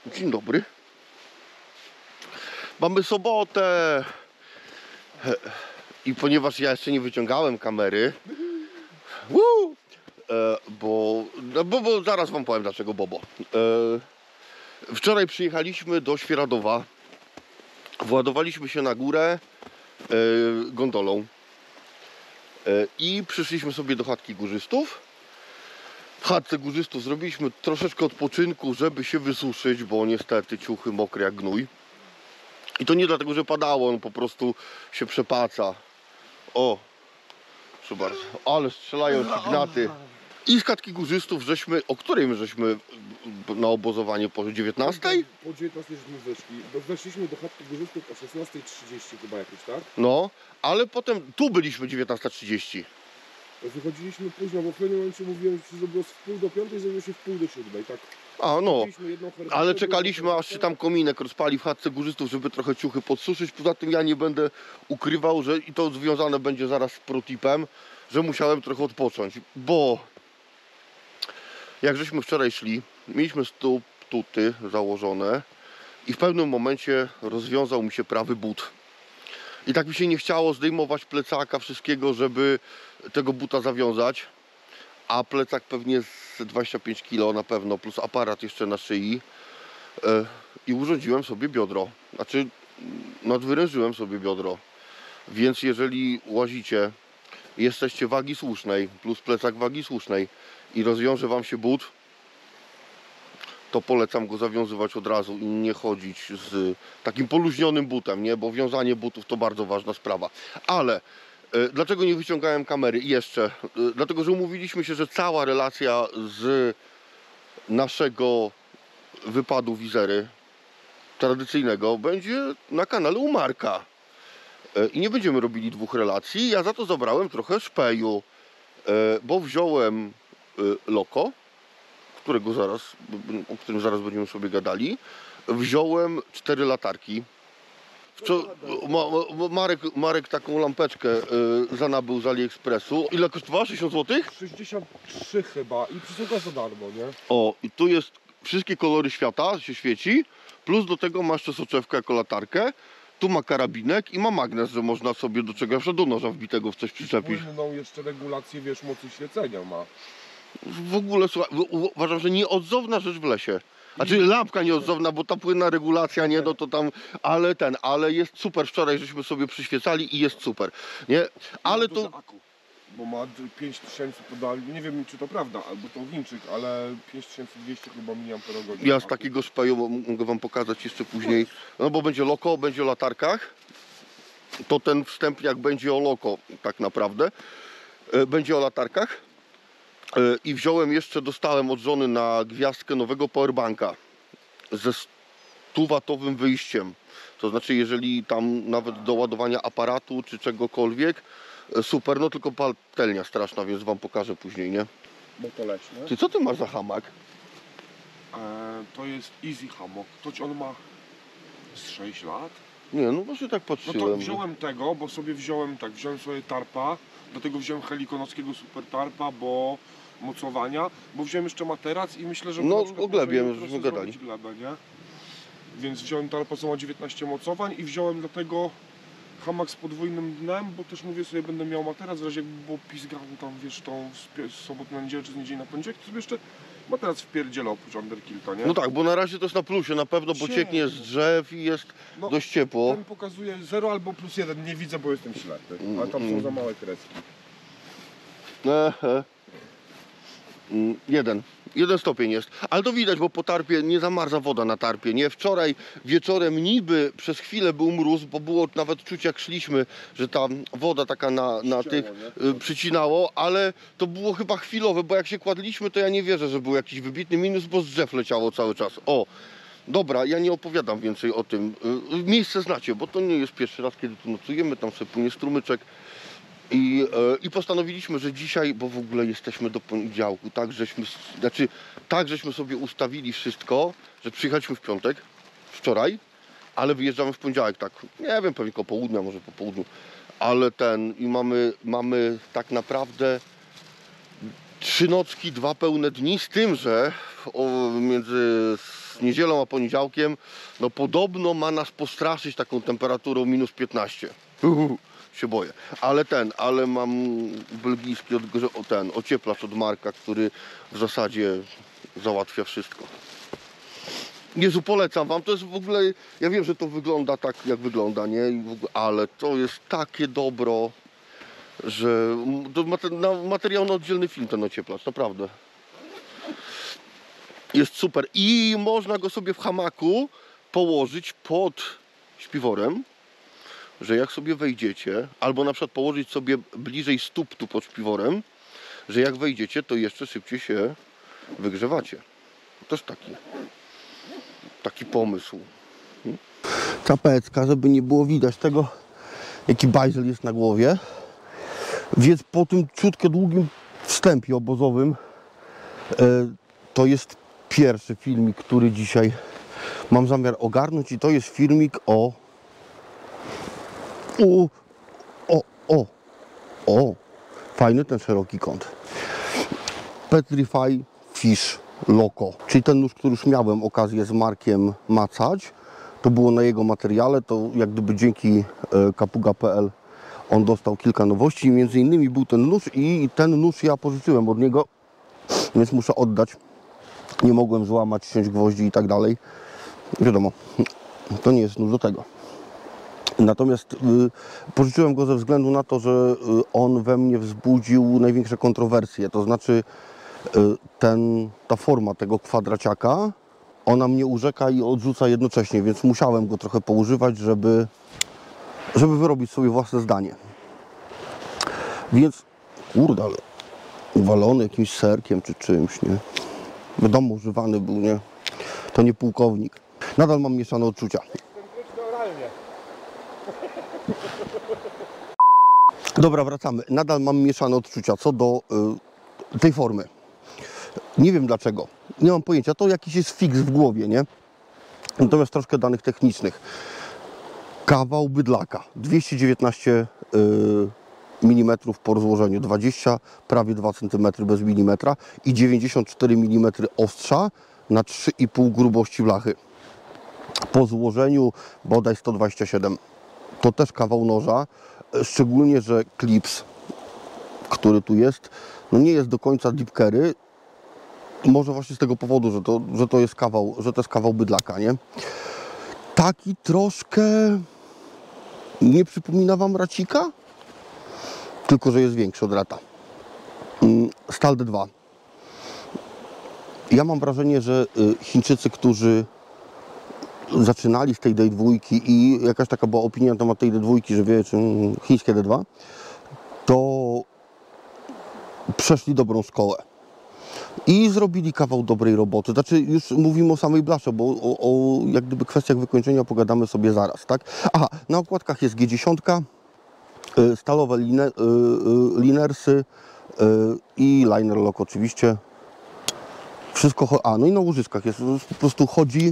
Dzień dobry. Mamy sobotę. I ponieważ ja jeszcze nie wyciągałem kamery, bo zaraz wam powiem dlaczego Bobo. Wczoraj przyjechaliśmy do Świeradowa. Władowaliśmy się na górę gondolą. I przyszliśmy sobie do chatki górzystów. W chatce górzystów zrobiliśmy troszeczkę odpoczynku, żeby się wysuszyć, bo niestety ciuchy mokre jak gnój. I to nie dlatego, że padało, on po prostu się przepaca. O, proszę bardzo, ale strzelają ci gnaty. I z chatki górzystów o której my żeśmy na obozowanie po 19? Po 19 żeśmy wyszli. Weszliśmy do chatki górzystów o 16:30 chyba jakoś, tak? No, ale potem tu byliśmy 19:30. Wychodziliśmy późno, bo w pewnym momencie mówiłem, że zrobiło się w 6:45, zrobiło się w 6:45, tak? A no, herbatę, ale czekaliśmy aż się tam kominek rozpali w chatce górzystów, żeby trochę ciuchy podsuszyć. Poza tym ja nie będę ukrywał, że i to związane będzie zaraz z protipem, że musiałem trochę odpocząć, bo jak żeśmy wczoraj szli, mieliśmy tuty założone i w pewnym momencie rozwiązał mi się prawy but. I tak mi się nie chciało zdejmować plecaka, wszystkiego, żeby tego buta zawiązać. A plecak pewnie z 25 kg na pewno, plus aparat jeszcze na szyi. I urządziłem sobie biodro. Znaczy, nadwyrężyłem sobie biodro. Więc jeżeli łazicie, jesteście wagi słusznej, plus plecak wagi słusznej i rozwiąże wam się but, to polecam go zawiązywać od razu i nie chodzić z takim poluźnionym butem, nie? Bo wiązanie butów to bardzo ważna sprawa. Ale dlaczego nie wyciągałem kamery jeszcze? Dlatego, że umówiliśmy się, że cała relacja z naszego wypadu Wizery tradycyjnego będzie na kanale u Marka. I nie będziemy robili dwóch relacji. Ja za to zabrałem trochę szpeju, bo wziąłem loko, o którym zaraz będziemy sobie gadali. Wziąłem 4 latarki. Marek taką lampeczkę zanabył z AliExpressu. Ile kosztowała? 60 zł? 63 chyba i przysługa za darmo, nie? O, i tu jest wszystkie kolory świata, się świeci. Plus do tego masz jeszcze soczewkę jako latarkę. Tu ma karabinek i ma magnes, że można sobie do czegoś, do noża wbitego w coś przyczepić. Płynną jeszcze regulację, wiesz, mocy świecenia ma. W ogóle, słuchaj, uważam, że nieodzowna rzecz w lesie. Znaczy lampka nieodzowna, bo ta płynna regulacja, nie, no to tam, ale jest super. Wczoraj żeśmy sobie przyświecali i jest super, nie? Ale to... Bo ma 5000 podali, nie wiem czy to prawda, albo to Chińczyk, ale 5200 chyba mAh. Ja z takiego szpeju mogę wam pokazać jeszcze później, no bo będzie loko, będzie o latarkach. To ten wstępniak będzie o loko tak naprawdę. Będzie o latarkach. I wziąłem jeszcze, dostałem od żony na gwiazdkę nowego powerbanka ze 100-watowym wyjściem. To znaczy, jeżeli tam nawet do ładowania aparatu czy czegokolwiek, super, no tylko patelnia straszna, więc wam pokażę później, nie? Bo to leśne. Ty co ty masz za hamak? To jest Easy Hammock. To on ma z 6 lat. Nie, no właśnie tak No patrzyłem. to wziąłem tego, bo sobie wziąłem sobie tarpa, do tego wziąłem helikonowskiego super tarpa, bo mocowania, bo wziąłem jeszcze materac i myślę, że no o glebie, żeśmy gadali. Glebę, nie? Więc wziąłem tarpa, co ma 19 mocowań i wziąłem do tego hamak z podwójnym dnem, bo też mówię sobie, będę miał materac, w razie jakby było pizgało tam, wiesz, tą sobotę na niedzielę czy z niedzieli na poniedziałek, to sobie jeszcze materac wpierdzielę oprócz underkilta, nie? No tak, bo na razie to jest na plusie na pewno, bo cieknie z drzew i jest dość ciepło. Ten pokazuje 0 albo +1, nie widzę, bo jestem ślepy, ale tam są za małe kreski. Jeden stopień jest, ale to widać, bo po tarpie nie zamarza woda na tarpie, nie? Wczoraj wieczorem niby przez chwilę był mróz, bo było nawet czuć jak szliśmy, że ta woda taka na tych przycinało, ale to było chyba chwilowe, bo jak się kładliśmy, to ja nie wierzę, że był jakiś wybitny minus, bo z drzew leciało cały czas. O, dobra, ja nie opowiadam więcej o tym. Miejsce znacie, bo to nie jest pierwszy raz, kiedy tu nocujemy, tam sobie płynie strumyczek. I postanowiliśmy, że dzisiaj, bo w ogóle jesteśmy do poniedziałku, tak żeśmy sobie ustawili wszystko, że przyjechaliśmy w piątek, wczoraj, ale wyjeżdżamy w poniedziałek, tak, nie wiem, pewnie koło południa, może po południu, ale i mamy tak naprawdę 3 nocki, 2 pełne dni, z tym, że między z niedzielą a poniedziałkiem, no podobno ma nas postraszyć taką temperaturą minus 15. Się boję. Ale mam belgijski ocieplacz od Marka, który w zasadzie załatwia wszystko. Jezu, polecam wam, to jest w ogóle, ja wiem, że to wygląda tak jak wygląda, nie? Ale to jest takie dobro, że to materiał na oddzielny film ten ocieplacz, naprawdę. Jest super i można go sobie w hamaku położyć pod śpiworem, że jak sobie wejdziecie, albo na przykład położyć sobie bliżej stóp tu pod śpiworem, że jak wejdziecie, to jeszcze szybciej się wygrzewacie. Też taki pomysł. Czapecka, żeby nie było widać tego, jaki bajzel jest na głowie. Więc po tym ciutkę długim wstępie obozowym to jest pierwszy filmik, który dzisiaj mam zamiar ogarnąć i to jest filmik o fajny ten szeroki kąt. Petrify Fish Loco, czyli ten nóż, który już miałem okazję z Markiem macać. To było na jego materiale, to jak gdyby dzięki kapuga.pl on dostał kilka nowości, między innymi był ten nóż i ten nóż ja pożyczyłem od niego, więc muszę oddać. Nie mogłem złamać, ciąć gwoździ i tak dalej. Wiadomo, to nie jest nóż do tego. Natomiast pożyczyłem go ze względu na to, że on we mnie wzbudził największe kontrowersje. To znaczy ta forma tego kwadraciaka, ona mnie urzeka i odrzuca jednocześnie, więc musiałem go trochę poużywać, żeby wyrobić sobie własne zdanie. Więc, kurde, ale uwalony jakimś serkiem czy czymś, nie? Wiadomo, używany był, nie? To nie pułkownik. Nadal mam mieszane odczucia. Dobra, wracamy. Nadal mam mieszane odczucia co do tej formy. Nie wiem dlaczego. Nie mam pojęcia. To jakiś jest fiks w głowie, nie? Natomiast troszkę danych technicznych. Kawał bydlaka. 219 mm po rozłożeniu. 20, prawie 2 cm bez milimetra i 94 mm ostrza na 3,5 grubości blachy. Po złożeniu bodaj 127. To też kawał noża. Szczególnie, że klips, który tu jest, no nie jest do końca deep carry. Może właśnie z tego powodu, że to jest kawał bydlaka, nie? Taki troszkę nie przypomina wam racika? Tylko że jest większy od rata. Stal D2. Ja mam wrażenie, że Chińczycy, którzy zaczynali z tej D2 i jakaś taka była opinia na temat tej D2, że wiecie, chińskie D2, to przeszli dobrą szkołę i zrobili kawał dobrej roboty. Znaczy już mówimy o samej blasze, bo o jak gdyby kwestiach wykończenia pogadamy sobie zaraz, tak? Aha, na okładkach jest G10, stalowe linersy i liner lock oczywiście. Wszystko, no i na łożyskach jest, po prostu chodzi.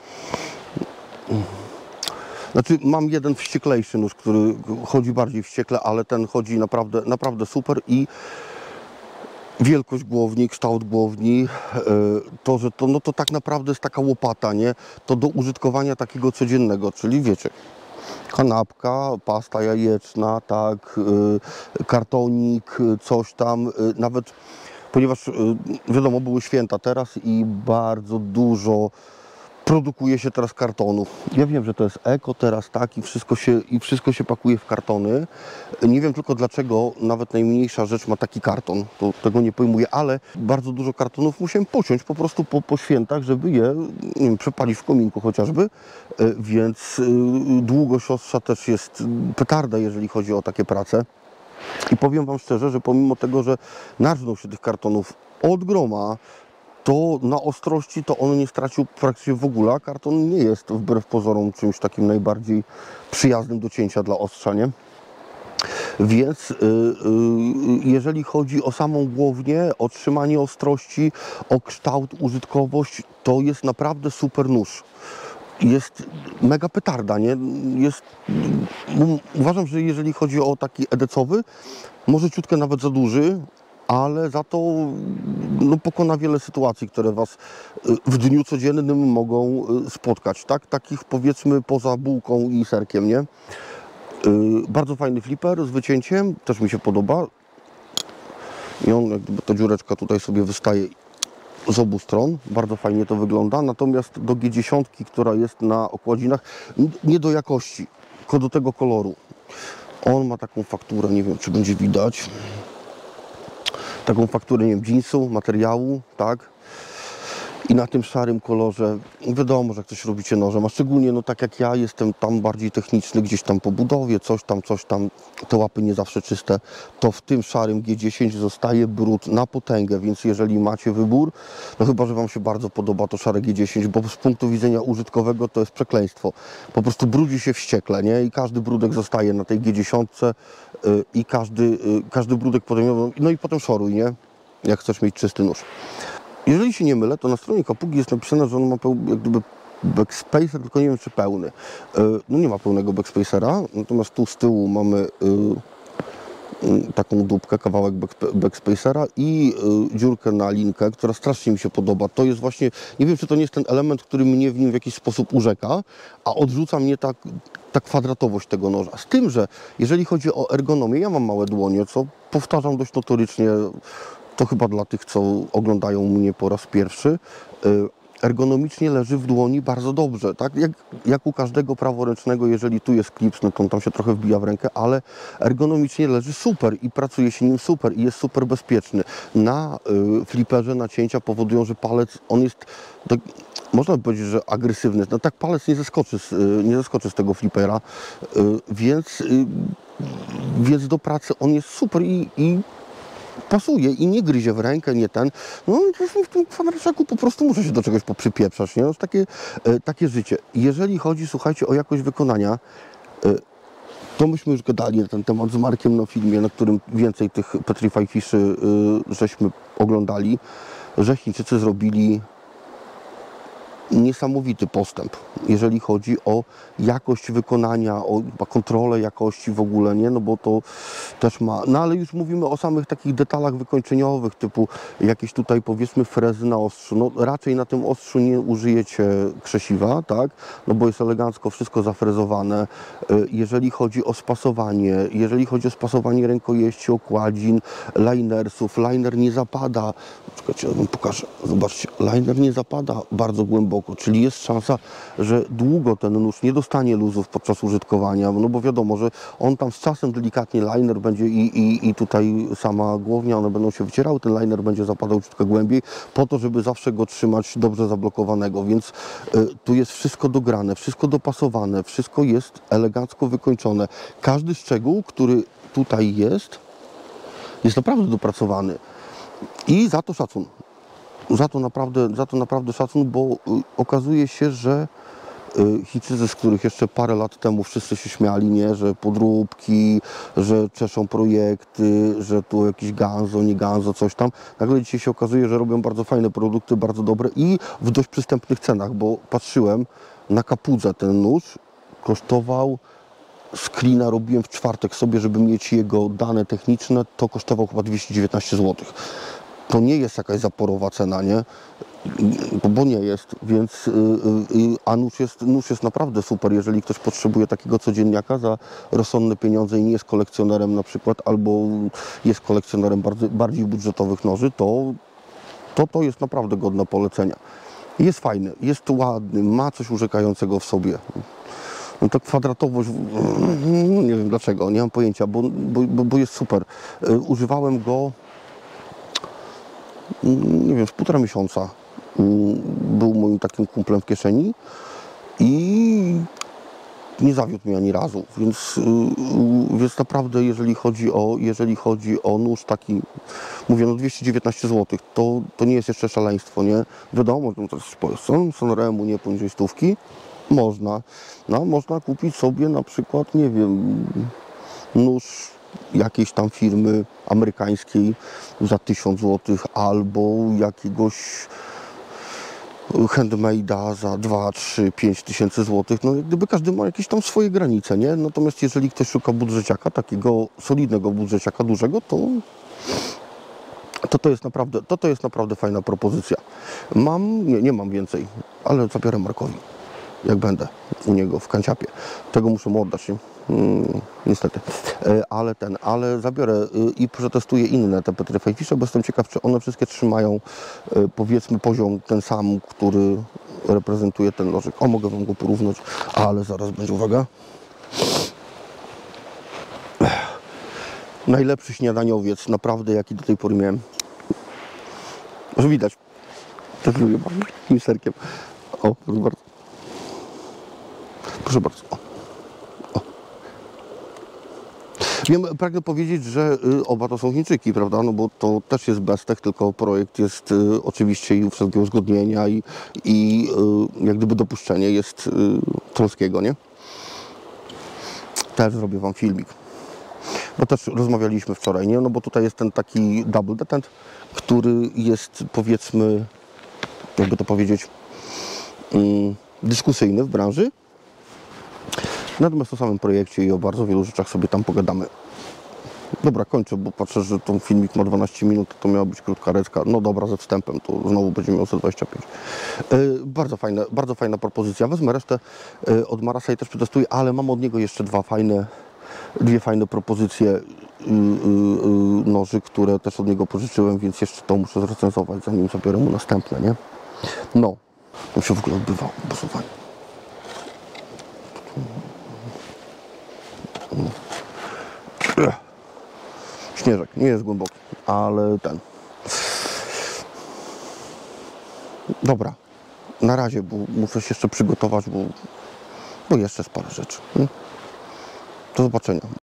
Znaczy mam jeden wścieklejszy nóż, który chodzi bardziej wściekle, ale ten chodzi naprawdę super i wielkość głowni, kształt głowni, to, że to, no to tak naprawdę jest taka łopata, nie? To do użytkowania takiego codziennego, czyli wiecie, kanapka, pasta jajeczna, tak, kartonik, coś tam, nawet, ponieważ wiadomo, były święta teraz i bardzo dużo produkuje się teraz kartonów. Ja wiem, że to jest eko teraz, tak, i wszystko się pakuje w kartony. Nie wiem tylko dlaczego nawet najmniejsza rzecz ma taki karton. To tego nie pojmuję, ale bardzo dużo kartonów musiałem pociąć po prostu po świętach, żeby je, nie wiem, przepalić w kominku chociażby. Więc długość ostrza też jest petarda, jeżeli chodzi o takie prace. I powiem wam szczerze, że pomimo tego, że narżnął się tych kartonów od groma, to na ostrości to on nie stracił praktycznie w ogóle, a karton nie jest wbrew pozorom czymś takim najbardziej przyjaznym do cięcia dla ostrza, nie? Więc jeżeli chodzi o samą głownię, o trzymanie ostrości, o kształt, użytkowość, to jest naprawdę super nóż. Jest mega petarda, nie? Uważam, że jeżeli chodzi o taki edecowy, może ciutkę nawet za duży, ale za to no, pokona wiele sytuacji, które Was w dniu codziennym mogą spotkać, tak? Takich powiedzmy poza bułką i serkiem, nie? Bardzo fajny flipper z wycięciem, też mi się podoba. I on, jak gdyby ta dziureczka tutaj sobie wystaje z obu stron, bardzo fajnie to wygląda, natomiast do G10, która jest na okładzinach, nie do jakości, tylko do tego koloru. On ma taką fakturę, nie wiem czy będzie widać, taką fakturę, nie wiem, jeansu, materiału, tak? I na tym szarym kolorze, wiadomo, że jak coś robicie nożem, a szczególnie, no tak jak ja, jestem tam bardziej techniczny, gdzieś tam po budowie, coś tam, te łapy nie zawsze czyste, to w tym szarym G10 zostaje brud na potęgę, więc jeżeli macie wybór, no chyba, że Wam się bardzo podoba to szare G10, bo z punktu widzenia użytkowego to jest przekleństwo. Po prostu brudzi się wściekle, nie? I każdy brudek zostaje na tej G10 i każdy brudek potem, no i potem szoruj, nie? Jak chcesz mieć czysty nóż. Jeżeli się nie mylę, to na stronie Kapugi jest napisane, że on ma jak gdyby backspacer, tylko nie wiem czy pełny. No nie ma pełnego backspacera, natomiast tu z tyłu mamy taką dupkę, kawałek backspacera i dziurkę na linkę, która strasznie mi się podoba. To jest właśnie, nie wiem czy to nie jest ten element, który mnie w nim w jakiś sposób urzeka, a odrzuca mnie ta kwadratowość tego noża. Z tym, że jeżeli chodzi o ergonomię, ja mam małe dłonie, co powtarzam dość notorycznie, to chyba dla tych, co oglądają mnie po raz pierwszy, ergonomicznie leży w dłoni bardzo dobrze, tak? Jak u każdego praworęcznego, jeżeli tu jest klips, no to on tam się trochę wbija w rękę, ale ergonomicznie leży super i pracuje się nim super i jest super bezpieczny. Na fliperze nacięcia powodują, że palec, on jest, tak, można by powiedzieć, że agresywny, no tak palec nie zeskoczy z tego flipera, więc do pracy on jest super i pasuje i nie gryzie w rękę, nie ten. No w tym kwadraciaku po prostu muszę się do czegoś poprzypieprzać, nie? To jest takie życie. Jeżeli chodzi, słuchajcie, o jakość wykonania, to myśmy już gadali na ten temat z Markiem na filmie, na którym więcej tych Petrify Fishy żeśmy oglądali, że Chińczycy zrobili niesamowity postęp, jeżeli chodzi o jakość wykonania, o kontrolę jakości w ogóle, nie? No bo to też ma, no ale już mówimy o samych takich detalach wykończeniowych, typu jakieś tutaj powiedzmy frezy na ostrzu, no raczej na tym ostrzu nie użyjecie krzesiwa, tak? No bo jest elegancko wszystko zafrezowane. Jeżeli chodzi o spasowanie rękojeści, okładzin, linersów, liner nie zapada, czekajcie, ja wam pokażę, zobaczcie, liner nie zapada bardzo głęboko, czyli jest szansa, że długo ten nóż nie dostanie luzów podczas użytkowania, no bo wiadomo, że on tam z czasem delikatnie liner będzie i tutaj sama głownia, one będą się wycierały, ten liner będzie zapadał troszkę głębiej, po to, żeby zawsze go trzymać dobrze zablokowanego, więc tu jest wszystko dograne, wszystko dopasowane, wszystko jest elegancko wykończone. Każdy szczegół, który tutaj jest naprawdę dopracowany i za to szacun. Za to naprawdę szacun, bo okazuje się, że Chińczycy, z których jeszcze parę lat temu wszyscy się śmiali, nie? Że podróbki, że czeszą projekty, że tu jakiś ganzo, nie ganzo, coś tam. Nagle dzisiaj się okazuje, że robią bardzo fajne produkty, bardzo dobre i w dość przystępnych cenach, bo patrzyłem na Kapudze, ten nóż kosztował, screena robiłem w czwartek sobie, żeby mieć jego dane techniczne, to kosztował chyba 219 zł. To nie jest jakaś zaporowa cena, nie? Bo nie jest, więc a nóż jest naprawdę super, jeżeli ktoś potrzebuje takiego codzienniaka za rozsądne pieniądze i nie jest kolekcjonerem na przykład, albo jest kolekcjonerem bardziej budżetowych noży, to jest naprawdę godne polecenia. Jest fajny, jest ładny, ma coś urzekającego w sobie. No ta kwadratowość, no nie wiem dlaczego, nie mam pojęcia, bo jest super. Używałem go, nie wiem, z 1,5 miesiąca. Był moim takim kumplem w kieszeni i nie zawiódł mnie ani razu, więc naprawdę jeżeli chodzi o nóż taki, mówię, no 219 zł, to nie jest jeszcze szaleństwo, nie? Wiadomo, to też Sonremu nie poniżej 100, można kupić sobie na przykład, nie wiem, nóż jakiejś tam firmy amerykańskiej za 1000 zł albo jakiegoś handmade'a za 2, 3, 5 tysięcy złotych. No jak gdyby każdy ma jakieś tam swoje granice, nie? Natomiast jeżeli ktoś szuka budżeciaka, takiego solidnego budżeciaka, dużego, To jest naprawdę fajna propozycja. Nie mam więcej, ale zabiorę Markowi, jak będę u niego w kanciapie. Tego muszę mu oddać, nie? Niestety. Ale zabiorę i przetestuję inne te Petrified, bo jestem ciekaw, czy one wszystkie trzymają, powiedzmy, poziom ten sam, który reprezentuje ten nożyk. O, mogę wam go porównać, ale zaraz będzie, uwaga. Najlepszy śniadaniowiec, naprawdę, jaki do tej pory miałem. Że widać. Też lubię bardzo. Tym serkiem. O, proszę bardzo. Proszę bardzo. O. Wiem, pragnę powiedzieć, że oba to są Chińczyki, prawda? No bo to też jest Bestech, tylko projekt jest oczywiście i wszelkie uzgodnienia i jak gdyby dopuszczenie jest Trolskiego, nie? Też zrobię wam filmik. Bo też rozmawialiśmy wczoraj, nie? No bo tutaj jest ten taki double detent, który jest, powiedzmy, jakby to powiedzieć, dyskusyjny w branży. Natomiast o samym projekcie i o bardzo wielu rzeczach sobie tam pogadamy. Dobra, kończę, bo patrzę, że ten filmik ma 12 minut, to miała być krótka recka. No dobra, ze wstępem, to znowu będzie miał 125. Bardzo fajna propozycja. Wezmę resztę od Marasa i też przetestuję, ale mam od niego jeszcze dwie fajne propozycje noży, które też od niego pożyczyłem, więc jeszcze to muszę zrecenzować, zanim zabiorę mu następne, nie? No, to się w ogóle odbywało, proszę pani. Śnieżek, nie jest głęboki, ale ten. Dobra, na razie, bo muszę się jeszcze przygotować, bo jeszcze jest parę rzeczy. Do zobaczenia.